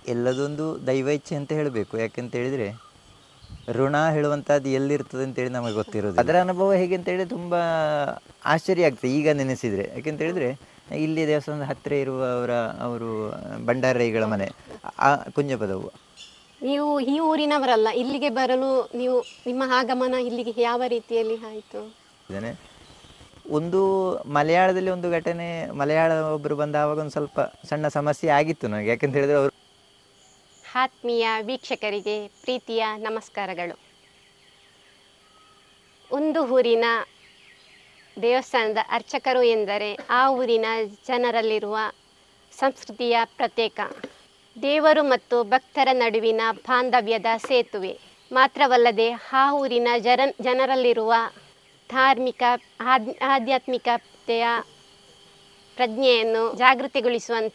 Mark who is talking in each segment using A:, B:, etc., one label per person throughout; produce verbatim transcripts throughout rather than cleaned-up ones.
A: ಎಲ್ಲದೊಂದು ದೈವ ಇಚ್ಛೆ ಅಂತ ಹೇಳಬೇಕು. ಯಾಕೆಂತ ಹೇಳಿದರೆ ಋಣ ಹೇಳುವಂಥದ್ದು ಎಲ್ಲಿರ್ತದೆ ಅಂತೇಳಿ ನಮಗೆ ಗೊತ್ತಿರೋದು. ಅದರ ಅನುಭವ ಹೇಗೆ ಅಂತೇಳಿ ತುಂಬ ಆಶ್ಚರ್ಯ ಆಗ್ತದೆ ಈಗ ನೆನೆಸಿದರೆ. ಯಾಕೆಂತ ಹೇಳಿದರೆ ಇಲ್ಲಿ ದೇವಸ್ಥಾನದ ಹತ್ತಿರ ಇರುವವರ ಅವರು ಭಂಡಾರೈಗಳ ಮನೆ ಆ ಕುಂಜಪದವು.
B: ನೀವು ಈ ಊರಿನವರಲ್ಲ, ಇಲ್ಲಿಗೆ ಬರಲು ನೀವು ನಿಮ್ಮ ಆಗಮನ ಇಲ್ಲಿಗೆ ಯಾವ ರೀತಿಯಲ್ಲಿ ಆಯಿತು?
A: ಒಂದು ಮಲಯಾಳದಲ್ಲಿ ಒಂದು ಘಟನೆ, ಮಲಯಾಳ ಒಬ್ಬರು ಬಂದ ಆವಾಗ ಒಂದು ಸ್ವಲ್ಪ ಸಣ್ಣ ಸಮಸ್ಯೆ ಆಗಿತ್ತು ನನಗೆ. ಯಾಕೆಂತ ಹೇಳಿದರೆ ಅವರು
B: ಆತ್ಮೀಯ ವೀಕ್ಷಕರಿಗೆ ಪ್ರೀತಿಯ ನಮಸ್ಕಾರಗಳು. ಒಂದು ಊರಿನ ದೇವಸ್ಥಾನದ ಅರ್ಚಕರು ಎಂದರೆ ಆ ಊರಿನ ಜನರಲ್ಲಿರುವ ಸಂಸ್ಕೃತಿಯ ಪ್ರತ್ಯೇಕ. ದೇವರು ಮತ್ತು ಭಕ್ತರ ನಡುವಿನ ಬಾಂಧವ್ಯದ ಸೇತುವೆ ಮಾತ್ರವಲ್ಲದೆ ಆ ಊರಿನ ಜನ ಜನರಲ್ಲಿರುವ ಧಾರ್ಮಿಕ ಆದ್ ಆಧ್ಯಾತ್ಮಿಕತೆಯ ಪ್ರಜ್ಞೆಯನ್ನು ಜಾಗೃತಿಗೊಳಿಸುವಂಥ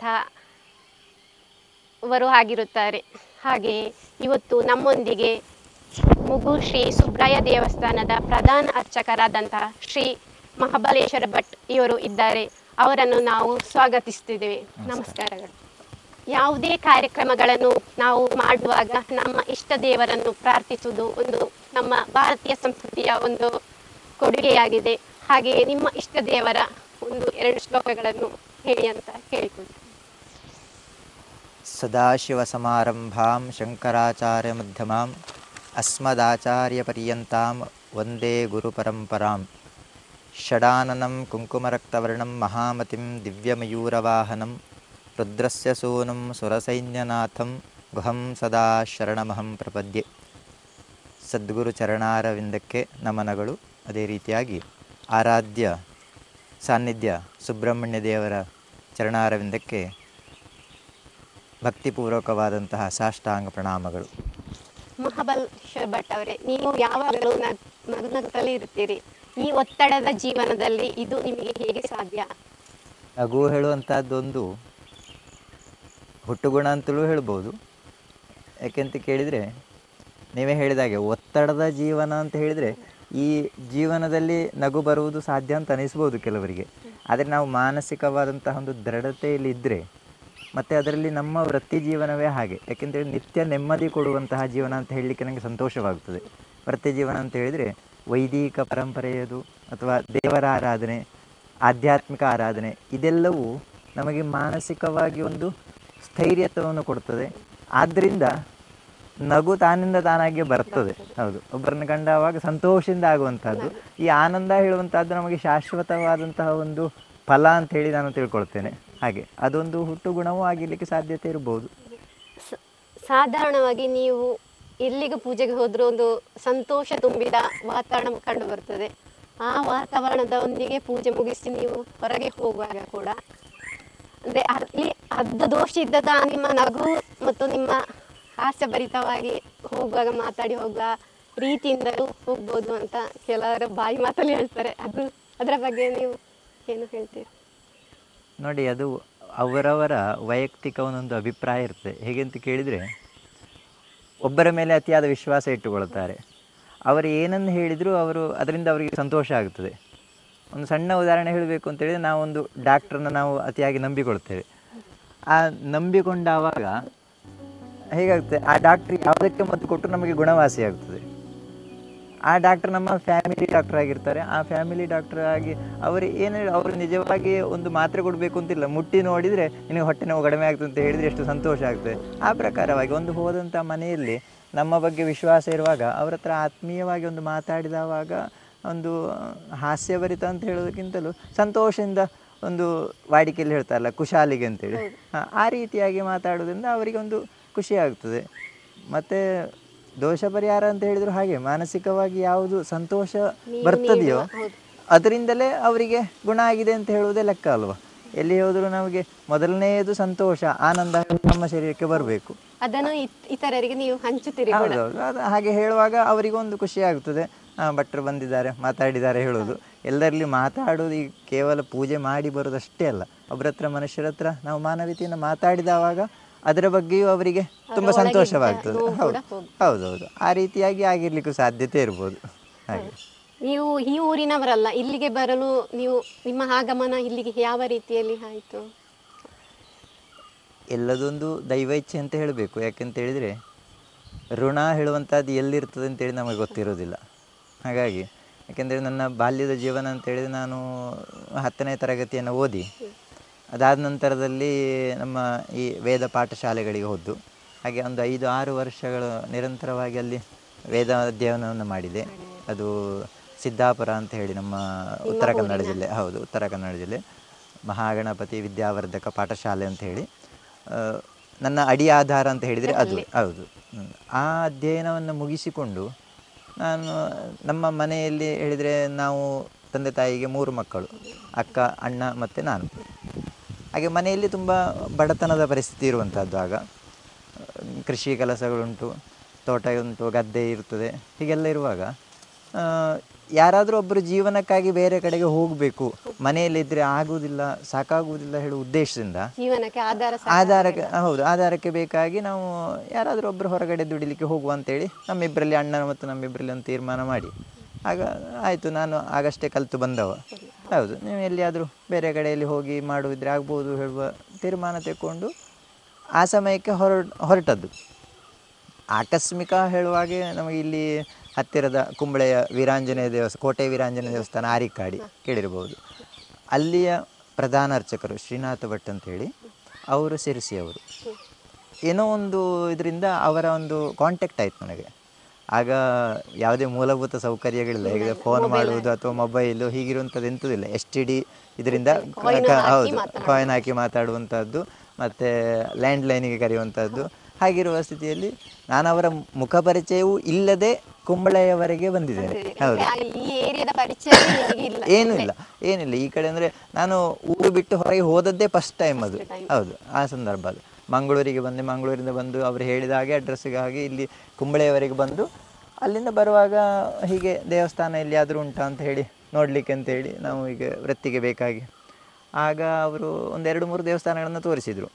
B: ವರು ಆಗಿರುತ್ತಾರೆ. ಹಾಗೆಯೇ ಇವತ್ತು ನಮ್ಮೊಂದಿಗೆ ಮುಗು ಶ್ರೀ ಸುಬ್ರಾಯ ದೇವಸ್ಥಾನದ ಪ್ರಧಾನ ಅರ್ಚಕರಾದಂತಹ ಶ್ರೀ ಮಹಾಬಲೇಶ್ವರ ಭಟ್ ಇವರು ಇದ್ದಾರೆ. ಅವರನ್ನು ನಾವು ಸ್ವಾಗತಿಸ್ತಿದ್ದೇವೆ. ನಮಸ್ಕಾರಗಳು. ಯಾವುದೇ ಕಾರ್ಯಕ್ರಮಗಳನ್ನು ನಾವು ಮಾಡುವಾಗ ನಮ್ಮ ಇಷ್ಟ ದೇವರನ್ನು ಪ್ರಾರ್ಥಿಸುವುದು ಒಂದು ನಮ್ಮ ಭಾರತೀಯ ಸಂಸ್ಕೃತಿಯ ಒಂದು ಕೊಡುಗೆಯಾಗಿದೆ. ಹಾಗೆಯೇ ನಿಮ್ಮ ಇಷ್ಟ ದೇವರ ಒಂದು ಎರಡು ಶ್ಲೋಕಗಳನ್ನು ಹೇಳಿ ಅಂತ ಕೇಳಿಕೊಳ್ತೀನಿ.
A: ಸದಾಶಿವಸಮಾರಂಭಾಂ ಶಂಕರಾಚಾರ್ಯ ಮಧ್ಯಮಾಂ ಅಸ್ಮದಾಚಾರ್ಯ ಪರ್ಯಂತಾಂ ವಂದೇ ಗುರುಪರಂಪರಾಂ ಷಡಾನನಂ ಕುಂಕುಮರಕ್ತವರ್ಣಂ ಮಹಾಮತಿಂ ದಿವ್ಯಮಯೂರವಾಹನಂ ರುದ್ರಸ್ಯ ಸೂನುಂ ಸುರಸೈನ್ಯನಾಥಂ ಗುಹಂ ಸದಾ ಶರಣಮಹಂ ಪ್ರಪದ್ಯೆ. ಸದ್ಗುರು ಚರಣಾರವಿಂದಕ್ಕೆ ನಮನಗಳು. ಅದೇ ರೀತಿಯಾಗಿ ಆರಾಧ್ಯ ಸಾನ್ನಿಧ್ಯ ಸುಬ್ರಹ್ಮಣ್ಯ ದೇವರ ಚರಣಾರವಿಂದಕ್ಕೆ ಭಕ್ತಿಪೂರ್ವಕವಾದಂತಹ ಸಾಷ್ಟಾಂಗ ಪ್ರಣಾಮಗಳು.
B: ಮಹಾಬಲೇಶ್ವರ ಭಟ್ ಅವರೇ, ನೀವು ಯಾವಾಗಲೂ ನಗು ನಗುತ್ತಲೇ ಇರ್ತೀರಿ. ಈ ಒತ್ತಡದ ಜೀವನದಲ್ಲಿ ಇದು ನಿಮಗೆ ಹೇಗೆ ಸಾಧ್ಯ?
A: ನಗು ಹೇಳುವಂಥದ್ದೊಂದು ಹುಟ್ಟುಗುಣ ಅಂತಲೂ ಹೇಳ್ಬೋದು. ಯಾಕೆಂತ ಕೇಳಿದರೆ ನೀವೇ ಹೇಳಿದಾಗೆ ಒತ್ತಡದ ಜೀವನ ಅಂತ ಹೇಳಿದರೆ ಈ ಜೀವನದಲ್ಲಿ ನಗು ಬರುವುದು ಸಾಧ್ಯ ಅಂತ ಅನಿಸ್ಬೋದು ಕೆಲವರಿಗೆ. ಆದರೆ ನಾವು ಮಾನಸಿಕವಾದಂತಹ ಒಂದು ದೃಢತೆಯಲ್ಲಿ ಇದ್ದರೆ ಮತ್ತು ಅದರಲ್ಲಿ ನಮ್ಮ ವೃತ್ತಿ ಜೀವನವೇ ಹಾಗೆ. ಯಾಕೆಂತೇಳಿ ನಿತ್ಯ ನೆಮ್ಮದಿ ಕೊಡುವಂತಹ ಜೀವನ ಅಂತ ಹೇಳಲಿಕ್ಕೆ ನನಗೆ ಸಂತೋಷವಾಗುತ್ತದೆ. ವೃತ್ತಿ ಜೀವನ ಅಂತ ಹೇಳಿದರೆ ವೈದಿಕ ಪರಂಪರೆಯದು ಅಥವಾ ದೇವರ ಆರಾಧನೆ, ಆಧ್ಯಾತ್ಮಿಕ ಆರಾಧನೆ, ಇದೆಲ್ಲವೂ ನಮಗೆ ಮಾನಸಿಕವಾಗಿ ಒಂದು ಸ್ಥೈರ್ಯತ್ವವನ್ನು ಕೊಡ್ತದೆ. ಆದ್ದರಿಂದ ನಗು ತಾನಿಂದ ತಾನಾಗಿ ಬರ್ತದೆ. ಹೌದು, ಒಬ್ಬರನ್ನ ಕಂಡಾಗ ಸಂತೋಷದಿಂದ ಆಗುವಂಥದ್ದು. ಈ ಆನಂದ ಹೇಳುವಂಥದ್ದು ನಮಗೆ ಶಾಶ್ವತವಾದಂತಹ ಒಂದು ಫಲ ಅಂತ ಹೇಳಿ ನಾನು ತಿಳ್ಕೊಳ್ತೇನೆ. ಹಾಗೆ ಅದೊಂದು ಹುಟ್ಟು ಗುಣವೂ ಆಗಿರಲಿಕ್ಕೆ ಸಾಧ್ಯತೆ ಇರ್ಬೋದು.
B: ಸಾಧಾರಣವಾಗಿ ನೀವು ಎಲ್ಲಿಗೆ ಪೂಜೆಗೆ ಹೋದರೂ ಒಂದು ಸಂತೋಷ ತುಂಬಿದ ವಾತಾವರಣ ಕಂಡು ಬರ್ತದೆ. ಆ ವಾತಾವರಣದ ಒಂದಿಗೆ ಪೂಜೆ ಮುಗಿಸಿ ನೀವು ಹೊರಗೆ ಹೋಗುವಾಗ ಕೂಡ ಅಂದರೆ ಅಲ್ಲಿ ಅರ್ಧ ದೋಷ ಇದ್ದದ ನಿಮ್ಮ ನಗು ಮತ್ತು ನಿಮ್ಮ ಹಾಸ್ಯಭರಿತವಾಗಿ ಹೋಗುವಾಗ ಮಾತಾಡಿ ಹೋಗುವ ರೀತಿಯಿಂದಲೂ ಹೋಗ್ಬೋದು ಅಂತ ಕೆಲವರು ಬಾಯಿ ಮಾತಲ್ಲಿ ಹೇಳ್ತಾರೆ. ಅದು ಅದರ ಬಗ್ಗೆ ನೀವು ಏನು ಹೇಳ್ತೀರಿ?
A: ನೋಡಿ, ಅದು ಅವರವರ ವೈಯಕ್ತಿಕ ಒಂದೊಂದು ಅಭಿಪ್ರಾಯ ಇರ್ತದೆ. ಹೇಗೆ ಅಂತ ಕೇಳಿದರೆ ಒಬ್ಬರ ಮೇಲೆ ಅತಿಯಾದ ವಿಶ್ವಾಸ ಇಟ್ಟುಕೊಳ್ತಾರೆ. ಅವರು ಏನನ್ನು ಹೇಳಿದರೂ ಅವರು ಅದರಿಂದ ಅವರಿಗೆ ಸಂತೋಷ ಆಗ್ತದೆ. ಒಂದು ಸಣ್ಣ ಉದಾಹರಣೆ ಹೇಳಬೇಕು ಅಂತೇಳಿದರೆ, ನಾವೊಂದು ಡಾಕ್ಟ್ರನ್ನ ನಾವು ಅತಿಯಾಗಿ ನಂಬಿಕೊಳ್ತೇವೆ. ಆ ನಂಬಿಕೊಂಡಾವಾಗ ಹೇಗಾಗ್ತದೆ, ಆ ಡಾಕ್ಟ್ರ್ ಯಾವುದಕ್ಕೆ ಮದ್ದು ಕೊಟ್ಟರು ನಮಗೆ ಗುಣವಾಸಿ ಆಗ್ತದೆ. ಆ ಡಾಕ್ಟ್ರ್ ನಮ್ಮ ಫ್ಯಾಮಿಲಿ ಡಾಕ್ಟರ್ ಆಗಿರ್ತಾರೆ. ಆ ಫ್ಯಾಮಿಲಿ ಡಾಕ್ಟರ್ ಆಗಿ ಅವರು ಏನು ಅವರು ನಿಜವಾಗಿ ಒಂದು ಮಾತ್ರೆ ಕೊಡಬೇಕು ಅಂತಿಲ್ಲ, ಮುಟ್ಟಿ ನೋಡಿದರೆ ನಿನಗೆ ಹೊಟ್ಟೆ ನೋವು ಕಡಿಮೆ ಆಗ್ತದೆ ಅಂತ ಹೇಳಿದರೆ ಎಷ್ಟು ಸಂತೋಷ ಆಗ್ತದೆ. ಆ ಪ್ರಕಾರವಾಗಿ ಒಂದು ಹೋದಂಥ ಮನೆಯಲ್ಲಿ ನಮ್ಮ ಬಗ್ಗೆ ವಿಶ್ವಾಸ ಇರುವಾಗ ಅವರ ಹತ್ರ ಆತ್ಮೀಯವಾಗಿ ಒಂದು ಮಾತಾಡಿದವಾಗ ಒಂದು ಹಾಸ್ಯಭರಿತ ಅಂತ ಹೇಳೋದಕ್ಕಿಂತಲೂ ಸಂತೋಷದಿಂದ ಒಂದು ವಾಡಿಕೆಯಲ್ಲಿ ಹೇಳ್ತಾರಲ್ಲ ಕುಶಾಲಿಗೆ ಅಂತೇಳಿ, ಆ ರೀತಿಯಾಗಿ ಮಾತಾಡೋದ್ರಿಂದ ಅವರಿಗೆ ಒಂದು ಖುಷಿ ಆಗ್ತದೆ. ಮತ್ತು ದೋಷ ಪರಿಹಾರ ಅಂತ ಹೇಳಿದ್ರು ಹಾಗೆ ಮಾನಸಿಕವಾಗಿ ಯಾವುದು ಸಂತೋಷ ಬರ್ತದೆಯೋ ಅದರಿಂದಲೇ ಅವರಿಗೆ ಗುಣ ಆಗಿದೆ ಅಂತ ಹೇಳುವುದೇ ಲೆಕ್ಕ ಅಲ್ವಾ. ಎಲ್ಲಿ ಹೋದರೂ ನಮಗೆ ಮೊದಲನೆಯದು ಸಂತೋಷ, ಆನಂದ ನಮ್ಮ ಶರೀರಕ್ಕೆ ಬರಬೇಕು.
B: ಅದನ್ನು ಇತರರಿಗೆ ನೀವು ಹಂಚುತ್ತೀರಿ.
A: ಹೌದೌದು, ಅದು ಹಾಗೆ ಹೇಳುವಾಗ ಅವರಿಗೊಂದು ಖುಷಿ ಆಗ್ತದೆ. ಭಟ್ರು ಬಂದಿದ್ದಾರೆ ಮಾತಾಡಿದ್ದಾರೆ ಹೇಳೋದು. ಎಲ್ಲರಲ್ಲಿ ಮಾತಾಡೋದು ಈ ಕೇವಲ ಪೂಜೆ ಮಾಡಿ ಬರೋದಷ್ಟೇ ಅಲ್ಲ, ಒಬ್ಬರ ಹತ್ರ ಮನುಷ್ಯರ ಹತ್ರ ನಾವು ಮಾನವೀಯತೆಯನ್ನು ಮಾತಾಡಿದವಾಗ ಅದರ ಬಗ್ಗೆಯೂ ಅವರಿಗೆ ತುಂಬ ಸಂತೋಷವಾಗ್ತದೆ. ಹೌದು ಹೌದೌದು ಆ ರೀತಿಯಾಗಿ ಆಗಿರ್ಲಿಕ್ಕೂ ಸಾಧ್ಯತೆ ಇರ್ಬೋದು. ಹಾಗೆ
B: ನೀವು ಈ ಊರಿನವರಲ್ಲ, ಇಲ್ಲಿಗೆ ಬರಲು ನೀವು ನಿಮ್ಮ ಆಗಮನ ಇಲ್ಲಿಗೆ ಯಾವ ರೀತಿಯಲ್ಲಿ ಆಯಿತು?
A: ಎಲ್ಲದೊಂದು ದೈವ ಇಚ್ಛೆ ಅಂತ ಹೇಳಬೇಕು. ಯಾಕೆಂತ ಹೇಳಿದರೆ ಋಣ ಹೇಳುವಂಥದ್ದು ಎಲ್ಲಿರ್ತದೆ ಅಂತೇಳಿ ನಮಗೆ ಗೊತ್ತಿರೋದಿಲ್ಲ. ಹಾಗಾಗಿ ಯಾಕೆಂದರೆ ನನ್ನ ಬಾಲ್ಯದ ಜೀವನ ಅಂತೇಳಿದರೆ ನಾನು ಹತ್ತನೇ ತರಗತಿಯನ್ನು ಓದಿ ಅದಾದ ನಂತರದಲ್ಲಿ ನಮ್ಮ ಈ ವೇದ ಪಾಠಶಾಲೆಗಳಿಗೆ ಹೋದ್ದು. ಹಾಗೆ ಒಂದು ಐದು ಆರು ವರ್ಷಗಳು ನಿರಂತರವಾಗಿ ಅಲ್ಲಿ ವೇದ ಅಧ್ಯಯನವನ್ನು ಮಾಡಿದೆ. ಅದು ಸಿದ್ದಾಪುರ ಅಂತ ಹೇಳಿ ನಮ್ಮ ಉತ್ತರ ಕನ್ನಡ ಜಿಲ್ಲೆ, ಹೌದು ಉತ್ತರ ಕನ್ನಡ ಜಿಲ್ಲೆ, ಮಹಾಗಣಪತಿ ವಿದ್ಯಾವರ್ಧಕ ಪಾಠಶಾಲೆ ಅಂತ ಹೇಳಿ ನನ್ನ ಅಡಿ ಆಧಾರ ಅಂತ ಹೇಳಿದರೆ ಅದು ಹೌದು. ಆ ಅಧ್ಯಯನವನ್ನು ಮುಗಿಸಿಕೊಂಡು ನಾನು ನಮ್ಮ ಮನೆಯಲ್ಲಿ ಹೇಳಿದರೆ ನಾವು ತಂದೆ ತಾಯಿಗೆ ಮೂರು ಮಕ್ಕಳು, ಅಕ್ಕ, ಅಣ್ಣ ಮತ್ತು ನಾನು. ಹಾಗೆ ಮನೆಯಲ್ಲಿ ತುಂಬ ಬಡತನದ ಪರಿಸ್ಥಿತಿ ಇರುವಂಥದ್ದು. ಆಗ ಕೃಷಿ ಕೆಲಸಗಳುಂಟು, ತೋಟ ಉಂಟು, ಗದ್ದೆ ಇರ್ತದೆ. ಹೀಗೆಲ್ಲ ಇರುವಾಗ ಯಾರಾದರೂ ಒಬ್ಬರು ಜೀವನಕ್ಕಾಗಿ ಬೇರೆ ಕಡೆಗೆ ಹೋಗಬೇಕು, ಮನೆಯಲ್ಲಿದ್ದರೆ ಆಗುವುದಿಲ್ಲ, ಸಾಕಾಗುವುದಿಲ್ಲ ಹೇಳುವ ಉದ್ದೇಶದಿಂದ
B: ಜೀವನಕ್ಕೆ ಆಧಾರ
A: ಆಧಾರಕ್ಕೆ ಹೌದು ಆಧಾರಕ್ಕೆ ಬೇಕಾಗಿ ನಾವು ಯಾರಾದರೂ ಒಬ್ಬರು ಹೊರಗಡೆ ದುಡಿಲಿಕ್ಕೆ ಹೋಗುವ ಅಂತೇಳಿ ನಮ್ಮಿಬ್ಬರಲ್ಲಿ ಅಣ್ಣ ಮತ್ತು ನಮ್ಮಿಬ್ಬರಲ್ಲಿ ಒಂದು ತೀರ್ಮಾನ ಮಾಡಿ ಆಗ ಆಯಿತು. ನಾನು ಆಗಷ್ಟೇ ಕಲಿತು ಬಂದವ, ಹೌದು ನೀವು ಎಲ್ಲಿಯಾದರೂ ಬೇರೆ ಕಡೆಯಲ್ಲಿ ಹೋಗಿ ಮಾಡುವುದ್ರೆ ಆಗ್ಬೋದು ಹೇಳುವ ತೀರ್ಮಾನ ತೆಕ್ಕೊಂಡು ಆ ಸಮಯಕ್ಕೆ ಹೊರ ಹೊರಟದ್ದು. ಆಕಸ್ಮಿಕ ಹೇಳುವಾಗೆ ನಮಗೆ ಇಲ್ಲಿ ಹತ್ತಿರದ ಕುಂಬಳೆಯ ವೀರಾಂಜನೇಯ ದೇವಸ್ಥಾನ, ಕೋಟೆ ವೀರಾಂಜನೇಯ ದೇವಸ್ಥಾನ ಆರಿಕಾಡಿ ಕೇಳಿರ್ಬೋದು. ಅಲ್ಲಿಯ ಪ್ರಧಾನ ಅರ್ಚಕರು ಶ್ರೀನಾಥ ಭಟ್ ಅಂತೇಳಿ, ಅವರು ಶಿರಸಿಯವರು. ಏನೋ ಒಂದು ಇದರಿಂದ ಅವರ ಒಂದು ಕಾಂಟ್ಯಾಕ್ಟ್ ಆಯಿತು ನನಗೆ. ಆಗ ಯಾವುದೇ ಮೂಲಭೂತ ಸೌಕರ್ಯಗಳಿಲ್ಲ, ಹೇಗೆ ಫೋನ್ ಮಾಡುವುದು ಅಥವಾ ಮೊಬೈಲು ಹೀಗಿರುವಂಥದ್ದು ಎಂಥದಿಲ್ಲ. ಎಸ್ ಟಿ ಡಿ ಇದರಿಂದ ಹೌದು ಕಾಯಿನ್ ಹಾಕಿ ಮಾತಾಡುವಂಥದ್ದು ಮತ್ತು ಲ್ಯಾಂಡ್ಲೈನಿಗೆ ಕರೆಯುವಂಥದ್ದು. ಹಾಗಿರುವ ಸ್ಥಿತಿಯಲ್ಲಿ ನಾನು ಅವರ ಮುಖ ಪರಿಚಯವೂ ಇಲ್ಲದೆ ಕುಂಬಳೆಯವರೆಗೆ ಬಂದಿದ್ದೇನೆ. ಹೌದು, ಏನೂ ಇಲ್ಲ ಏನಿಲ್ಲ ಈ ಕಡೆ ಅಂದರೆ ನಾನು ಊರು ಬಿಟ್ಟು ಹೊರಗೆ ಹೋದದ್ದೇ ಫಸ್ಟ್ ಟೈಮ್ ಅದು. ಹೌದು, ಆ ಸಂದರ್ಭ ಅದು. ಮಂಗಳೂರಿಗೆ ಬಂದೆ, ಮಂಗಳೂರಿಂದ ಬಂದು ಅವರು ಹೇಳಿದ ಹಾಗೆ ಅಡ್ರೆಸ್ಸಿಗಾಗಿ ಇಲ್ಲಿ ಕುಂಬಳೆಯವರೆಗೆ ಬಂದು ಅಲ್ಲಿಂದ ಬರುವಾಗ ಹೀಗೆ ದೇವಸ್ಥಾನ ಎಲ್ಲಿಯಾದರೂ ಉಂಟಾ ಅಂತ ಹೇಳಿ ನೋಡಲಿಕ್ಕೆ ಅಂತೇಳಿ ನಾವು ಈಗ ವೃತ್ತಿಗೆ ಬೇಕಾಗಿ ಆಗ ಅವರು ಒಂದೆರಡು ಮೂರು ದೇವಸ್ಥಾನಗಳನ್ನು ತೋರಿಸಿದರು.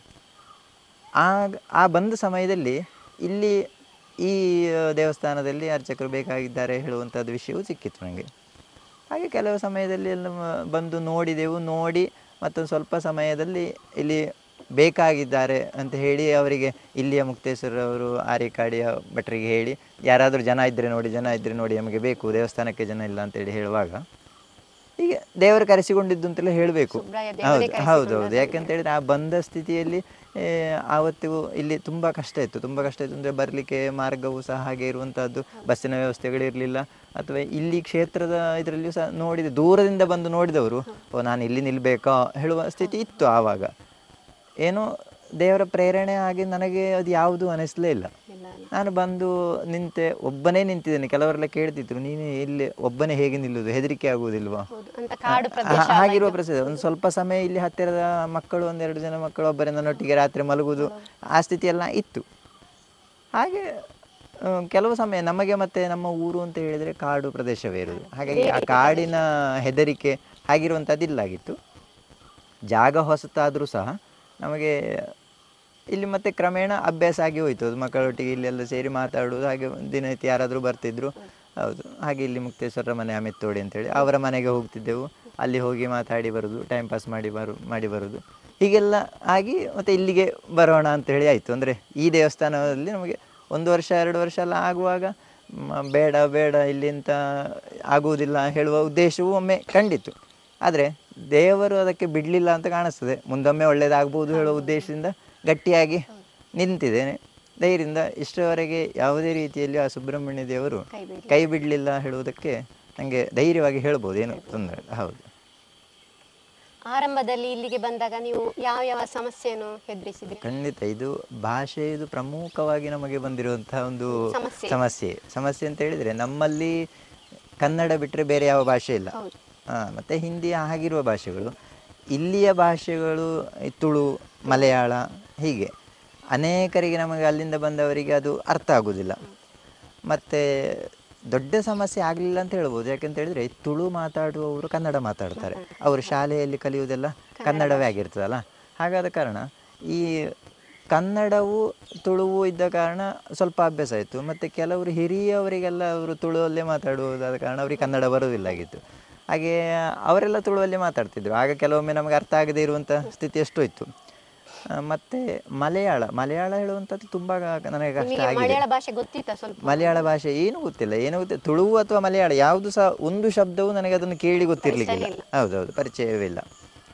A: ಆಗ ಆ ಬಂದ ಸಮಯದಲ್ಲಿ ಇಲ್ಲಿ ಈ ದೇವಸ್ಥಾನದಲ್ಲಿ ಅರ್ಚಕರು ಬೇಕಾಗಿದ್ದಾರೆ ಹೇಳುವಂಥದ್ದು ವಿಷಯವೂ ಸಿಕ್ಕಿತ್ತು ನನಗೆ. ಹಾಗೆ ಕೆಲವು ಸಮಯದಲ್ಲಿ ಎಲ್ಲ ಬಂದು ನೋಡಿದೆವು. ನೋಡಿ ಮತ್ತೊಂದು ಸ್ವಲ್ಪ ಸಮಯದಲ್ಲಿ ಇಲ್ಲಿ ಬೇಕಾಗಿದ್ದಾರೆ ಅಂತ ಹೇಳಿ ಅವರಿಗೆ ಇಲ್ಲಿಯ ಮುಕ್ತೇಶ್ವರವರು ಆರಿಕಾಡಿಯ ಭಟ್ರಿಗೆ ಹೇಳಿ ಯಾರಾದರೂ ಜನ ಇದ್ದರೆ ನೋಡಿ ಜನ ಇದ್ದರೆ ನೋಡಿ ನಮಗೆ ಬೇಕು, ದೇವಸ್ಥಾನಕ್ಕೆ ಜನ ಇಲ್ಲ ಅಂತೇಳಿ ಹೇಳುವಾಗ ಹೀಗೆ ದೇವರು ಕರೆಸಿಕೊಂಡಿದ್ದು ಅಂತೆಲ್ಲ ಹೇಳಬೇಕು. ಹೌದು ಹೌದು ಹೌದು ಯಾಕೆಂತ ಹೇಳಿದರೆ ಆ ಬಂದ ಸ್ಥಿತಿಯಲ್ಲಿ ಆವತ್ತಿಗೂ ಇಲ್ಲಿ ತುಂಬ ಕಷ್ಟ ಇತ್ತು. ತುಂಬ ಕಷ್ಟ ಇತ್ತು ಅಂದರೆ ಬರಲಿಕ್ಕೆ ಮಾರ್ಗವೂ ಸಹ ಹಾಗೆ ಇರುವಂಥದ್ದು, ಬಸ್ಸಿನ ವ್ಯವಸ್ಥೆಗಳಿರಲಿಲ್ಲ. ಅಥವಾ ಇಲ್ಲಿ ಕ್ಷೇತ್ರದ ಇದರಲ್ಲಿಯೂ ಸಹ ನೋಡಿದ ದೂರದಿಂದ ಬಂದು ನೋಡಿದವರು ಓ ನಾನು ಇಲ್ಲಿ ನಿಲ್ಲಬೇಕಾ ಹೇಳುವ ಸ್ಥಿತಿ ಇತ್ತು. ಆವಾಗ ಏನೋ ದೇವರ ಪ್ರೇರಣೆ ಆಗಿ ನನಗೆ ಅದು ಯಾವುದೂ ಅನಿಸಲೇ ಇಲ್ಲ. ನಾನು ಬಂದು ನಿಂತೆ, ಒಬ್ಬನೇ ನಿಂತಿದ್ದೇನೆ. ಕೆಲವರೆಲ್ಲ ಕೇಳ್ತಿದ್ರು ನೀನು ಇಲ್ಲಿ ಒಬ್ಬನೇ ಹೇಗೆ ನಿಲ್ಲುವುದು, ಹೆದರಿಕೆ ಆಗುವುದಿಲ್ವಾ ಹಾಗಿರುವ ಪ್ರದೇಶ. ಒಂದು ಸ್ವಲ್ಪ ಸಮಯ ಇಲ್ಲಿ ಹತ್ತಿರದ ಮಕ್ಕಳು ಒಂದೆರಡು ಜನ ಮಕ್ಕಳು ಒಬ್ಬರೇ ನನ್ನೊಟ್ಟಿಗೆ ರಾತ್ರಿ ಮಲಗುವುದು ಆ ಸ್ಥಿತಿ ಎಲ್ಲ ಇತ್ತು. ಹಾಗೆ ಕೆಲವು ಸಮಯ ನಮಗೆ ಮತ್ತೆ ನಮ್ಮ ಊರು ಅಂತ ಹೇಳಿದರೆ ಕಾಡು ಪ್ರದೇಶವೇ ಇರುವುದು. ಹಾಗಾಗಿ ಆ ಕಾಡಿನ ಹೆದರಿಕೆ ಹಾಗಿರುವಂಥದ್ದು ಇಲ್ಲಾಗಿತ್ತು. ಜಾಗ ಹೊಸತಾದರೂ ಸಹ ನಮಗೆ ಇಲ್ಲಿ ಮತ್ತೆ ಕ್ರಮೇಣ ಅಭ್ಯಾಸ ಆಗಿ ಹೋಯಿತು. ಅದು ಮಕ್ಕಳೊಟ್ಟಿಗೆ ಇಲ್ಲೆಲ್ಲ ಸೇರಿ ಮಾತಾಡೋದು, ಹಾಗೆ ದಿನನಿತ್ಯ ಯಾರಾದರೂ ಬರ್ತಿದ್ರು. ಹೌದು, ಹಾಗೆ ಇಲ್ಲಿ ಮುಕ್ತೇಶ್ವರ ಮನೆ ಅಮಿತ್ತೋಡಿ ಅಂತೇಳಿ ಅವರ ಮನೆಗೆ ಹೋಗ್ತಿದ್ದೆವು. ಅಲ್ಲಿ ಹೋಗಿ ಮಾತಾಡಿ ಬರೋದು, ಟೈಮ್ ಪಾಸ್ ಮಾಡಿ ಬರು ಮಾಡಿ ಬರೋದು ಹೀಗೆಲ್ಲ ಆಗಿ ಮತ್ತು ಇಲ್ಲಿಗೆ ಬರೋಣ ಅಂಥೇಳಿ ಆಯಿತು. ಅಂದರೆ ಈ ದೇವಸ್ಥಾನದಲ್ಲಿ ನಮಗೆ ಒಂದು ವರ್ಷ ಎರಡು ವರ್ಷ ಎಲ್ಲ ಆಗುವಾಗ ಬೇಡ ಬೇಡ ಇಲ್ಲಿಂತ ಆಗುವುದಿಲ್ಲ ಹೇಳುವ ಉದ್ದೇಶವೂ ಒಮ್ಮೆ ಕಂಡಿತ್ತು. ಆದರೆ ದೇವರು ಅದಕ್ಕೆ ಬಿಡಲಿಲ್ಲ ಅಂತ ಕಾಣಿಸ್ತದೆ. ಮುಂದೊಮ್ಮೆ ಒಳ್ಳೆಯದಾಗ್ಬೋದು ಹೇಳೋ ಉದ್ದೇಶದಿಂದ ಗಟ್ಟಿಯಾಗಿ ನಿಂತಿದ್ದೇನೆ ಧೈರ್ಯದಿಂದ. ಇಷ್ಟರವರೆಗೆ ಯಾವುದೇ ರೀತಿಯಲ್ಲಿ ಆ ಸುಬ್ರಹ್ಮಣ್ಯ ದೇವರು ಕೈ ಬಿಡಲಿಲ್ಲ ಹೇಳುವುದಕ್ಕೆ ನನಗೆ ಧೈರ್ಯವಾಗಿ ಹೇಳ್ಬೋದು, ಏನು ತೊಂದರೆ ಇಲ್ಲ. ಹೌದು,
B: ಆರಂಭದಲ್ಲಿ ಇಲ್ಲಿಗೆ ಬಂದಾಗ ನೀವು ಯಾವ ಯಾವ ಸಮಸ್ಯೆಯನ್ನು ಎದುರಿಸಿದ್ರಿ?
A: ಖಂಡಿತ ಇದು ಭಾಷೆ ಇದು ಪ್ರಮುಖವಾಗಿ ನಮಗೆ ಬಂದಿರುವಂತಹ ಒಂದು ಸಮಸ್ಯೆ ಸಮಸ್ಯೆ ಅಂತ ಹೇಳಿದರೆ ನಮ್ಮಲ್ಲಿ ಕನ್ನಡ ಬಿಟ್ಟರೆ ಬೇರೆ ಯಾವ ಭಾಷೆ ಇಲ್ಲ. ಹಾಂ, ಮತ್ತು ಹಿಂದಿ ಆಗಿರುವ ಭಾಷೆಗಳು, ಇಲ್ಲಿಯ ಭಾಷೆಗಳು ತುಳು, ಮಲಯಾಳ ಹೀಗೆ ಅನೇಕರಿಗೆ ನಮಗೆ ಅಲ್ಲಿಂದ ಬಂದವರಿಗೆ ಅದು ಅರ್ಥ ಆಗೋದಿಲ್ಲ. ಮತ್ತು ದೊಡ್ಡ ಸಮಸ್ಯೆ ಆಗಲಿಲ್ಲ ಅಂತ ಹೇಳ್ಬೋದು. ಯಾಕೆಂತ ಹೇಳಿದರೆ ತುಳು ಮಾತಾಡುವವರು ಕನ್ನಡ ಮಾತಾಡ್ತಾರೆ, ಅವರು ಶಾಲೆಯಲ್ಲಿ ಕಲಿಯುವುದೆಲ್ಲ ಕನ್ನಡವೇ ಆಗಿರ್ತದಲ್ಲ. ಹಾಗಾದ ಕಾರಣ ಈ ಕನ್ನಡವು ತುಳುವು ಇದ್ದ ಕಾರಣ ಸ್ವಲ್ಪ ಅಭ್ಯಾಸ ಆಯಿತು. ಮತ್ತು ಕೆಲವರು ಹಿರಿಯವರಿಗೆಲ್ಲ ಅವರು ತುಳುವಲ್ಲೇ ಮಾತಾಡುವುದಾದ ಕಾರಣ ಅವರಿಗೆ ಕನ್ನಡ ಬರೋದಿಲ್ಲಾಗಿತ್ತು. ಹಾಗೆ ಅವರೆಲ್ಲ ತುಳುವಲ್ಲಿ ಮಾತಾಡ್ತಿದ್ರು. ಆಗ ಕೆಲವೊಮ್ಮೆ ನಮಗೆ ಅರ್ಥ ಆಗದೇ ಇರುವಂಥ ಸ್ಥಿತಿ ಎಷ್ಟೋ ಇತ್ತು. ಆ, ಮತ್ತೆ ಮಲಯಾಳ ಮಲಯಾಳ ಹೇಳುವಂಥದ್ದು ತುಂಬ ನನಗೆ ಕಷ್ಟ
B: ನಿಮಗೆ
A: ಆಗಿದೆ.
B: ಮಲಯಾಳ ಭಾಷೆ ಗೊತ್ತಿತ್ತಾ ಸ್ವಲ್ಪ?
A: ಮಲಯಾಳ ಭಾಷೆ ಏನು ಗೊತ್ತಿಲ್ಲ, ಏನು ಗೊತ್ತಿಲ್ಲ. ತುಳುವು ಅಥವಾ ಮಲಯಾಳ ಯಾವುದು ಸಹ ಒಂದು ಶಬ್ದವು ನನಗೆ ಅದನ್ನು ಕೇಳಿ ಗೊತ್ತಿರಲಿಕ್ಕಿಲ್ಲ.
B: ಪರಿಚಯವೇ ಇಲ್ಲ.
A: ಹೌದೌದು, ಪರಿಚಯವೇ ಇಲ್ಲ.